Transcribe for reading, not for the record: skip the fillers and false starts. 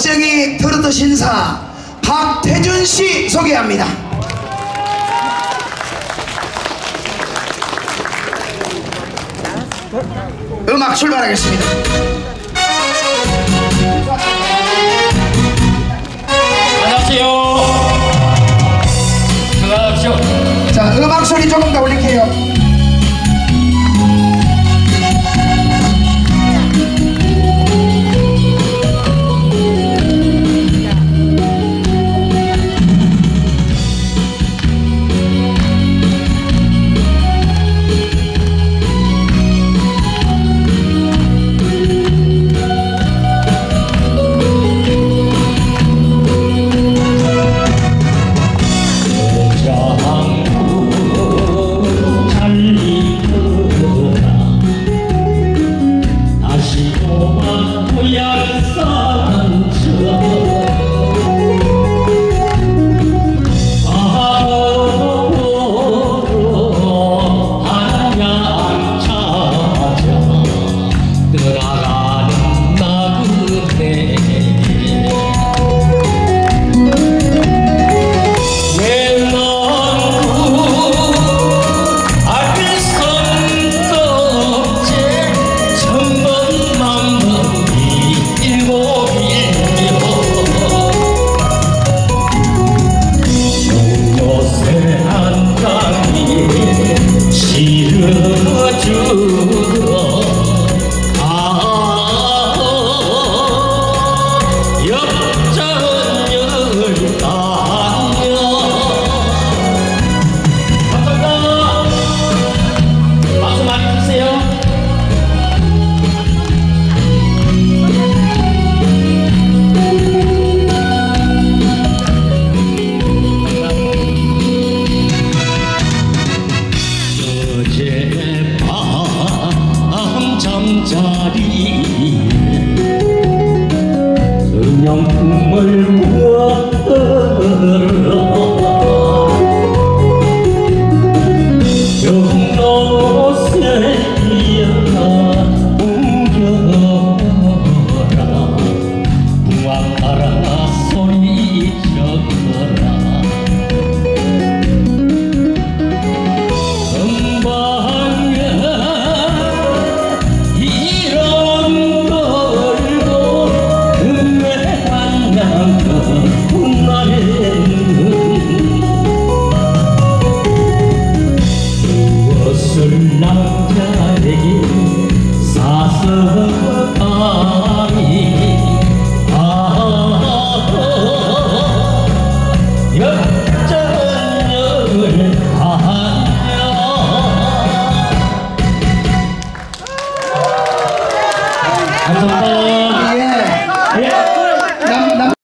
멋쟁이 트로트 신사 박태준 씨 소개합니다. 음악 출발하겠습니다. 안녕하세요. 안녕하세요. 자, 음악 소리 조금 더 올릴게요. 명품을 부었더라 영로새야 우겨라 무악가라 소리쳐라 금방에 이런 걸고 금에 만난 그날에는 무엇을 남자에게 사서하니 역전을 하냐 감사합니다.